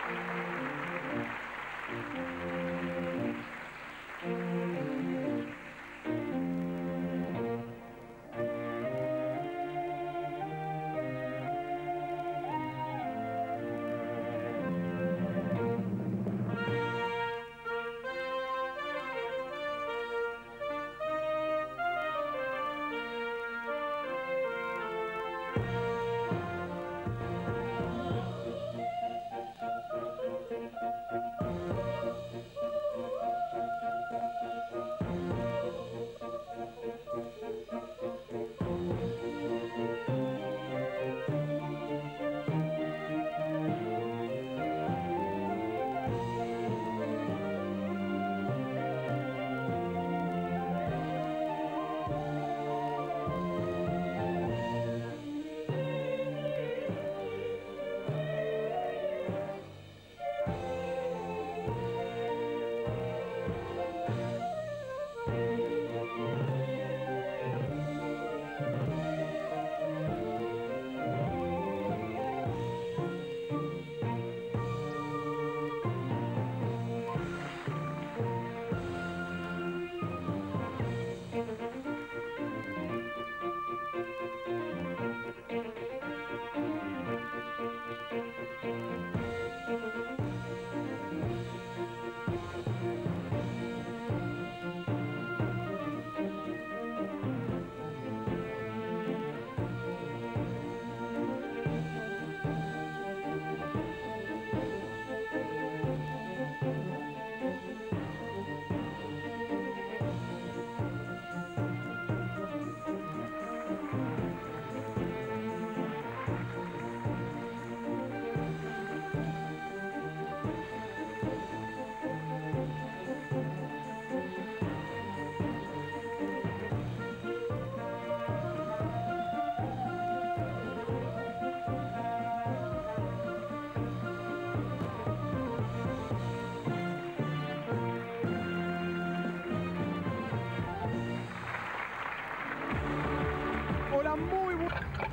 Hola, muy buenas.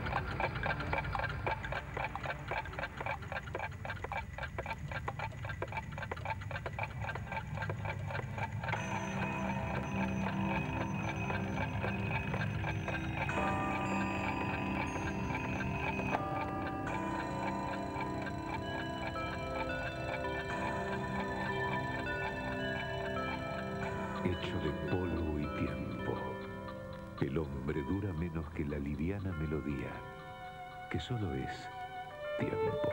Hecho de polvo y tiempo, el hombre dura menos que la liviana melodía, que solo es tiempo.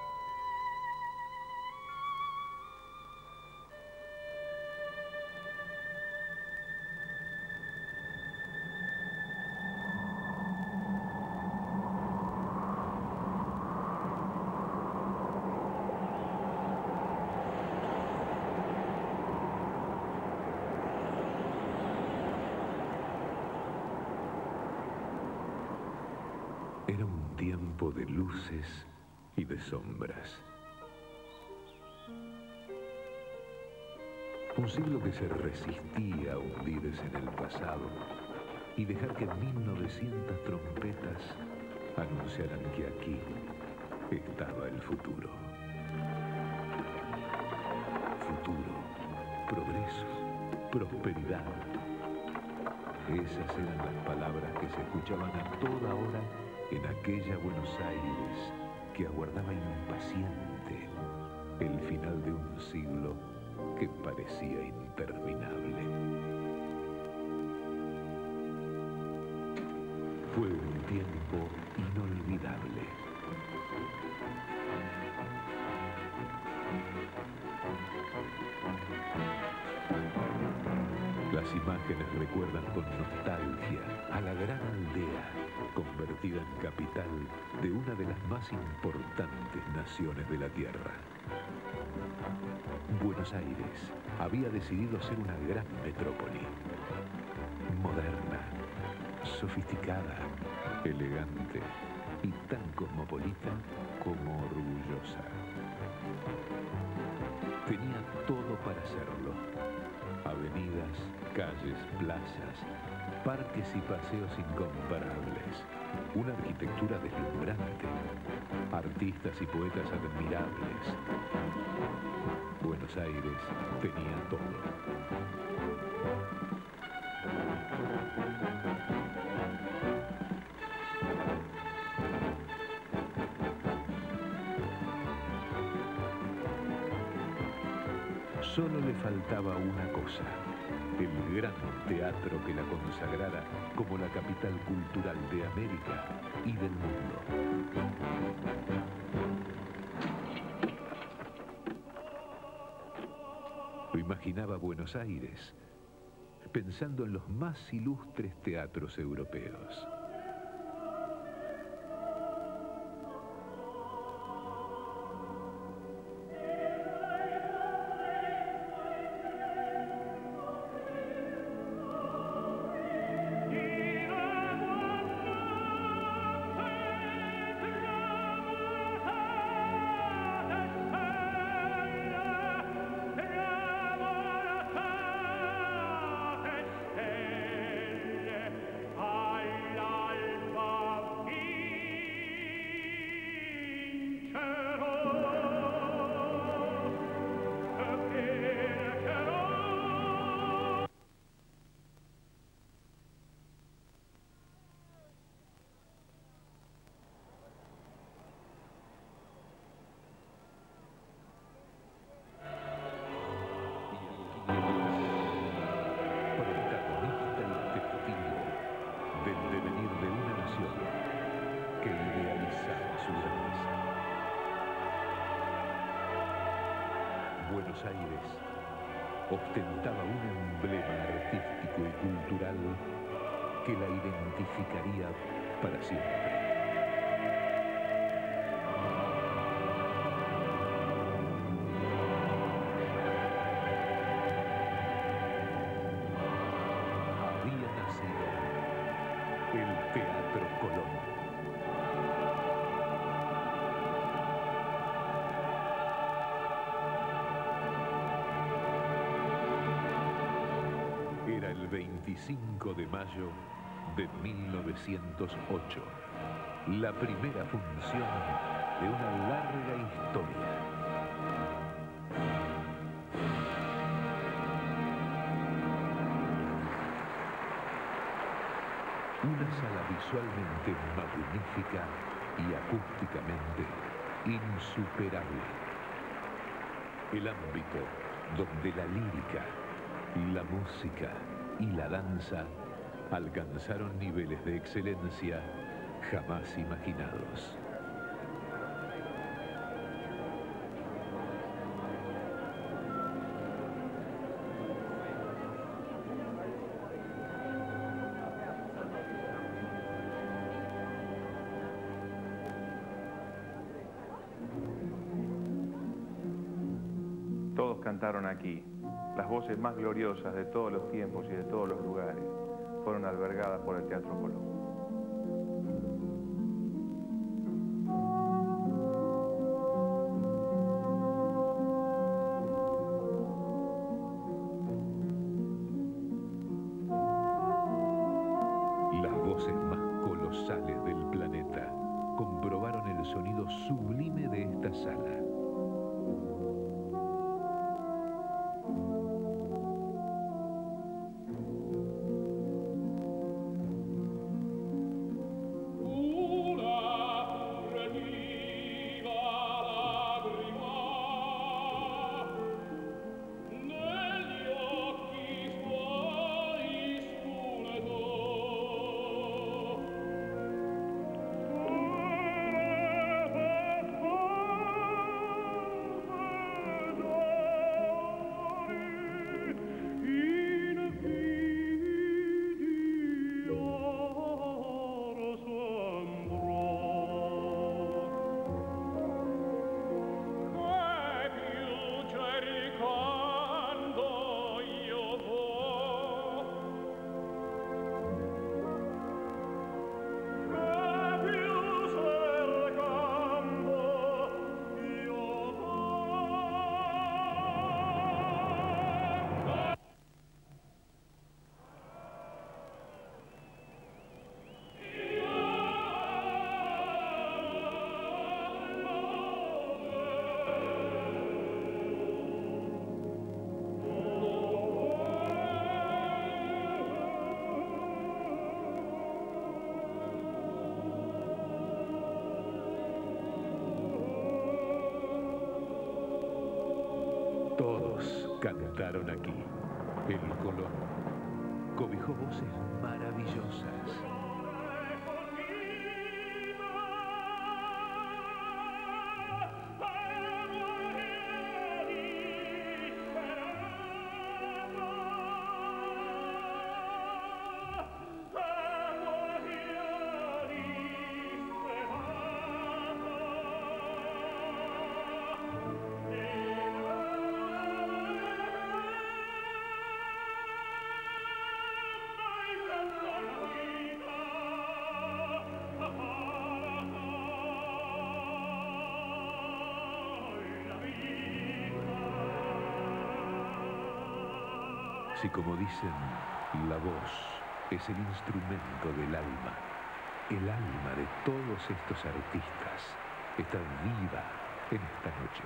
Era un tiempo de luces y de sombras. Un siglo que se resistía a hundirse en el pasado y dejar que 1900 trompetas anunciaran que aquí estaba el futuro. Futuro, progreso, prosperidad. Esas eran las palabras que se escuchaban a toda hora en aquella Buenos Aires que aguardaba impaciente el final de un siglo que parecía interminable. Fue un tiempo inolvidable. Las imágenes recuerdan con nostalgia a la gran aldea convertida en capital de una de las más importantes naciones de la Tierra. Buenos Aires había decidido ser una gran metrópoli, moderna, sofisticada, elegante y tan cosmopolita como orgullosa. Tenía todo para serlo. Avenidas, calles, plazas, parques y paseos incomparables. Una arquitectura deslumbrante. A artistas y poetas admirables. Buenos Aires tenía todo. Solo le faltaba una cosa, el gran teatro que la consagrara como la capital cultural de América y del mundo. Lo imaginaba Buenos Aires, pensando en los más ilustres teatros europeos. Buenos Aires ostentaba un emblema artístico y cultural que la identificaría para siempre. Había nacido el Teatro Colón. Era el 25 de mayo de 1908, la primera función de una larga historia. Una sala visualmente magnífica y acústicamente insuperable. El ámbito donde la lírica, la música y la danza alcanzaron niveles de excelencia jamás imaginados. Todos cantaron aquí. Las voces más gloriosas de todos los tiempos y de todos los lugares fueron albergadas por el Teatro Colón. Las voces más colosales del planeta comprobaron el sonido sublime de esta sala. Todos cantaron aquí. El Colón cobijó voces maravillosas. Si como dicen, la voz es el instrumento del alma, el alma de todos estos artistas está viva en esta noche.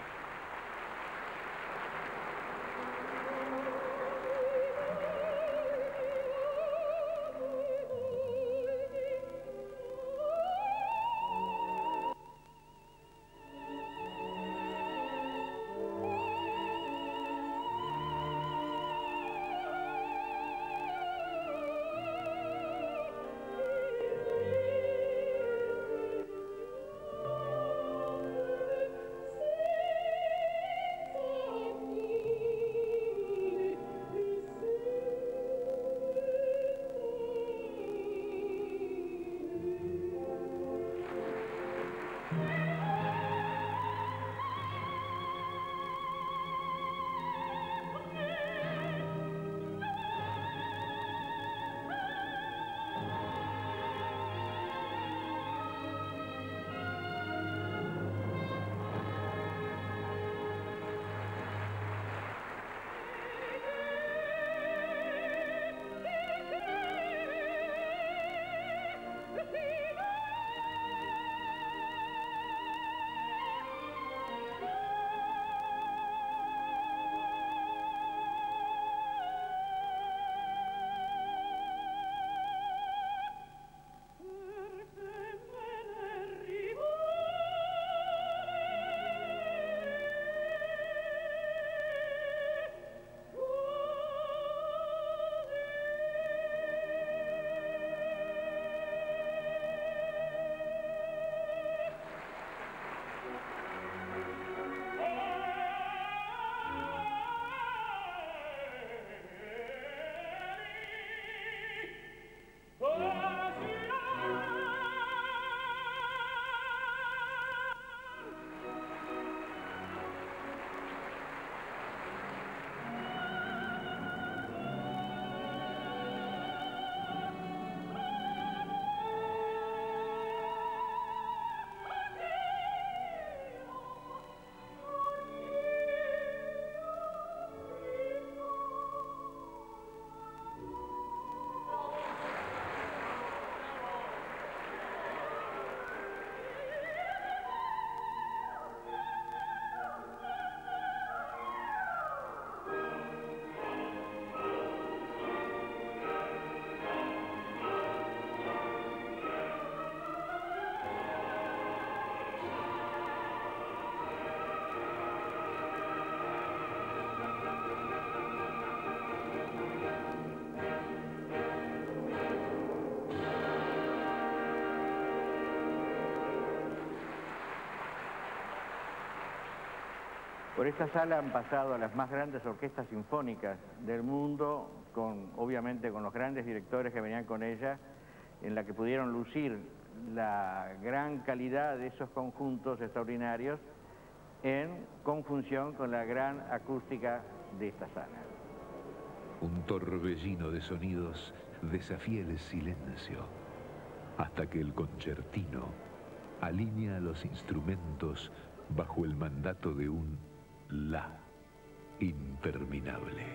Por esta sala han pasado las más grandes orquestas sinfónicas del mundo, obviamente con los grandes directores que venían con ella, en la que pudieron lucir la gran calidad de esos conjuntos extraordinarios en conjunción con la gran acústica de esta sala. Un torbellino de sonidos desafía el silencio, hasta que el concertino alinea los instrumentos bajo el mandato de un La interminable.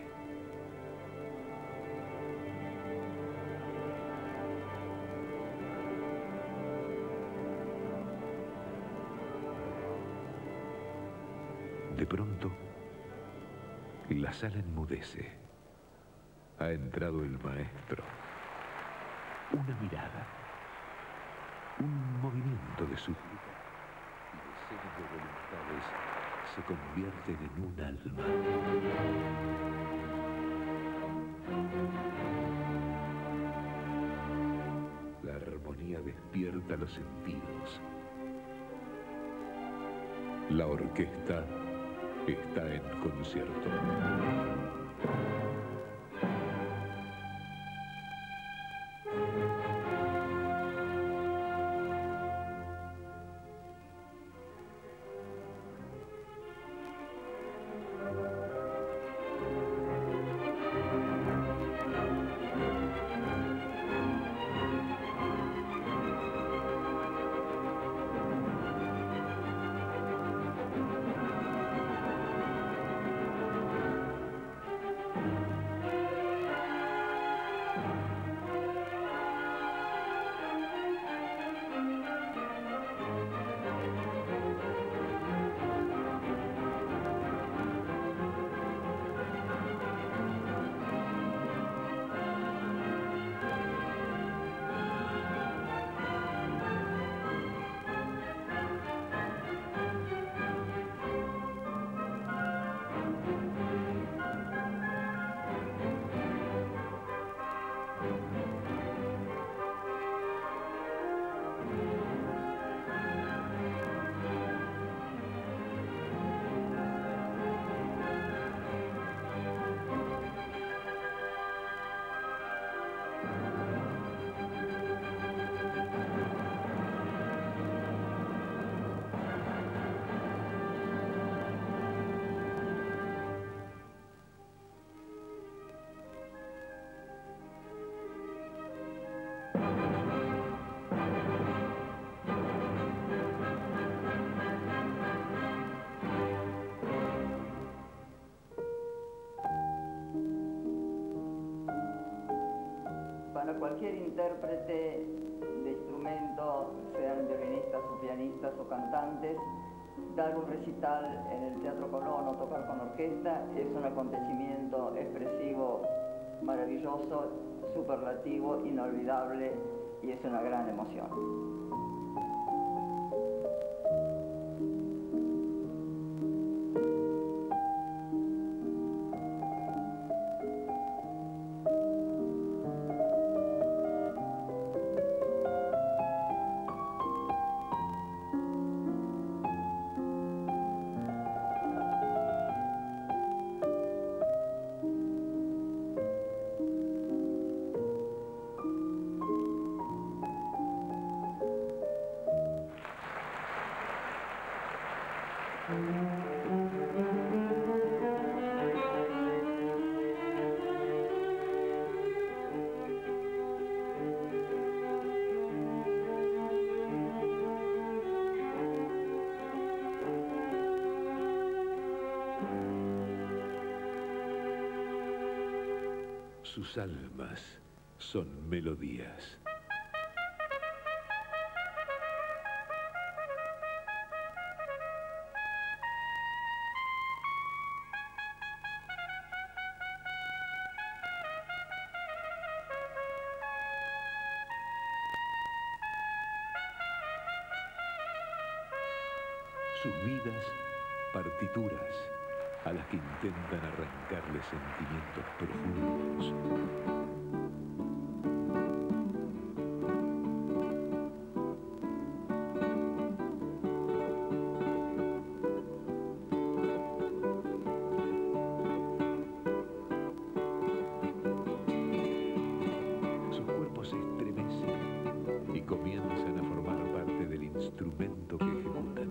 De pronto, la sala enmudece. Ha entrado el maestro. Una mirada, un movimiento de súplica y decenas de voluntades se convierten en un alma. La armonía despierta los sentidos. La orquesta está en concierto. Para cualquier intérprete de instrumento, sean violinistas o pianistas o cantantes, dar un recital en el Teatro Colón o tocar con orquesta es un acontecimiento expresivo, maravilloso, superlativo, inolvidable y es una gran emoción. Sus almas son melodías. Sus vidas, partituras a las que intentan arrancarle sentimientos profundos. Sus cuerpos se estremecen y comienzan a formar parte del instrumento que ejecutan.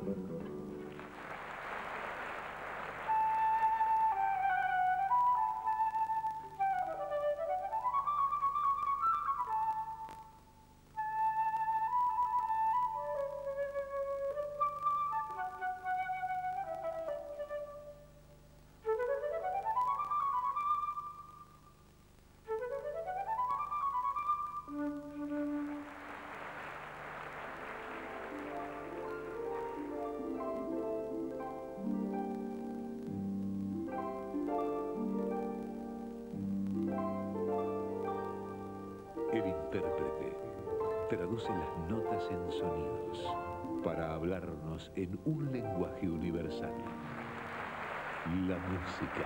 El intérprete traduce las notas en sonidos para hablarnos en un lenguaje universal. la música.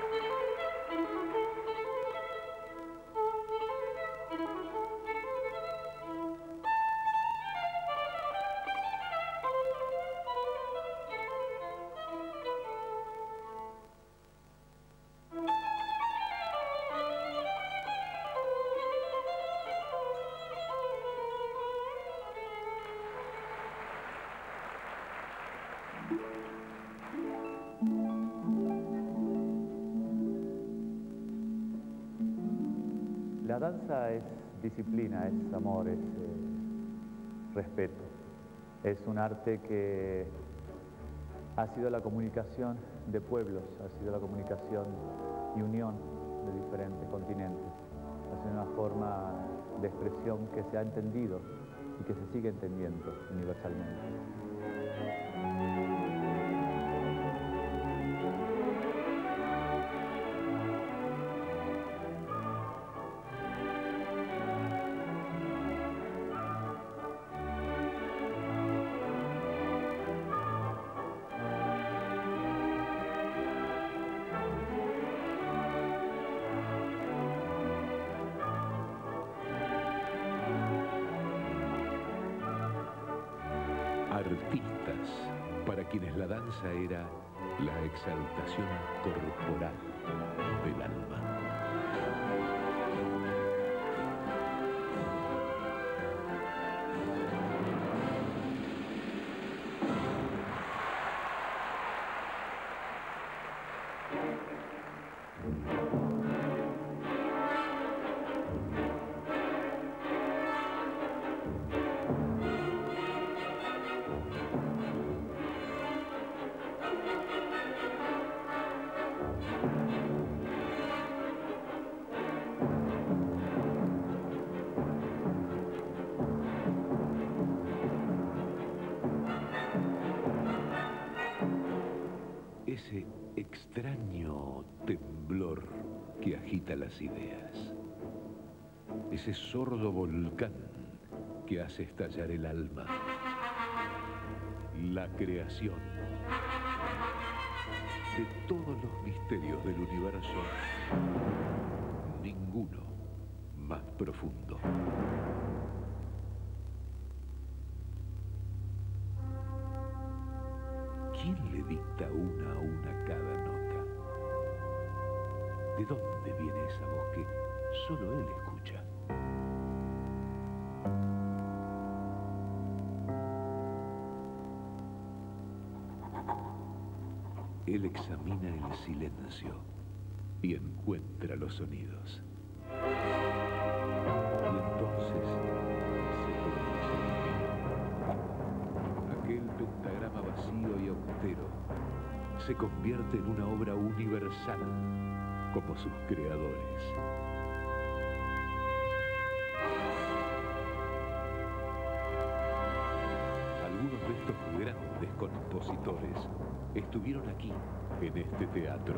La danza es disciplina, es amor, es respeto. Es un arte que ha sido la comunicación de pueblos, ha sido la comunicación y unión de diferentes continentes. Ha sido una forma de expresión que se ha entendido y que se sigue entendiendo universalmente. Artistas, para quienes la danza era la exaltación corporal del alma. Ese extraño temblor que agita las ideas, ese sordo volcán que hace estallar el alma, la creación de todos los misterios del universo, ninguno más profundo. ¿Quién le dicta una a una cada nota? ¿De dónde viene esa voz que solo él escucha? Él examina el silencio y encuentra los sonidos. Y entonces se pronuncia. Aquel pentagrama vacío y austero se convierte en una obra universal como sus creadores. Algunos de estos grandes compositores estuvieron aquí, en este teatro.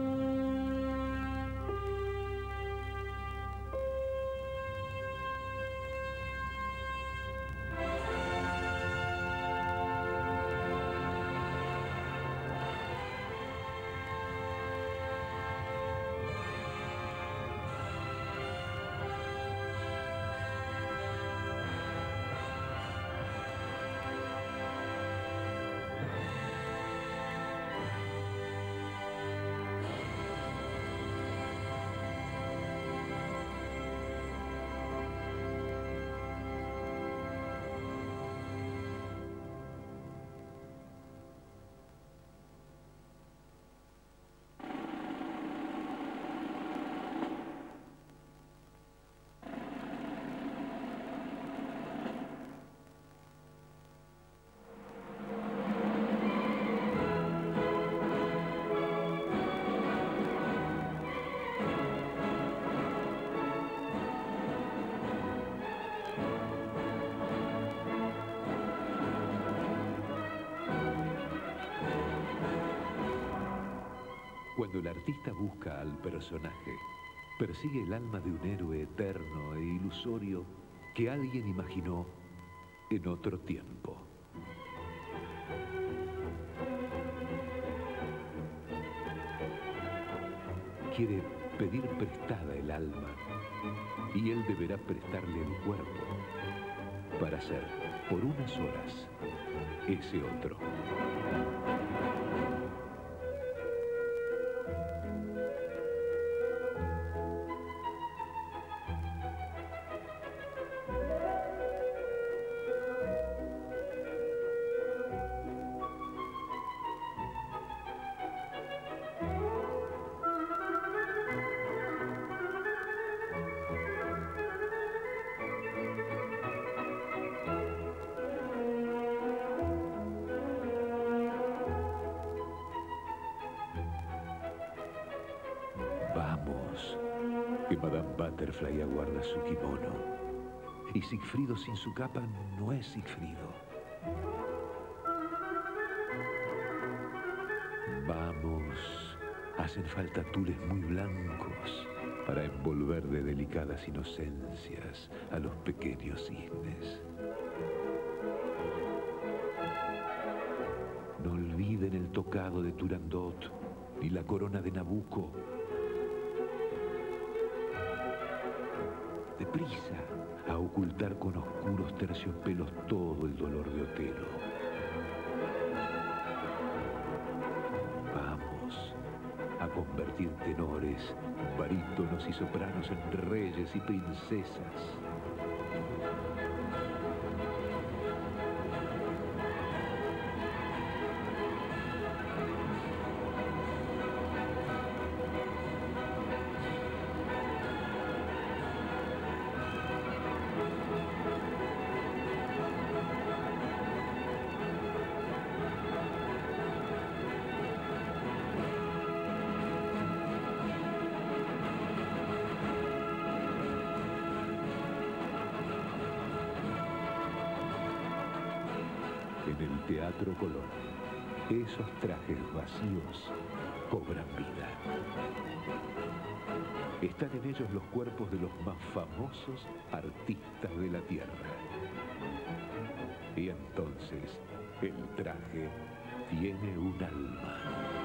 Cuando el artista busca al personaje, persigue el alma de un héroe eterno e ilusorio que alguien imaginó en otro tiempo. quiere pedir prestada el alma y él deberá prestarle el cuerpo para ser, por unas horas, ese otro. Vamos, que Madame Butterfly aguarda su kimono. Y Sigfrido sin su capa no es Sigfrido. Vamos, hacen falta tules muy blancos para envolver de delicadas inocencias a los pequeños cisnes. No olviden el tocado de Turandot ni la corona de Nabucco. Deprisa a ocultar con oscuros terciopelos todo el dolor de Otelo. Vamos a convertir tenores, barítonos y sopranos en reyes y princesas. En el Teatro Colón, esos trajes vacíos cobran vida. Están en ellos los cuerpos de los más famosos artistas de la tierra. Y entonces, el traje tiene un alma.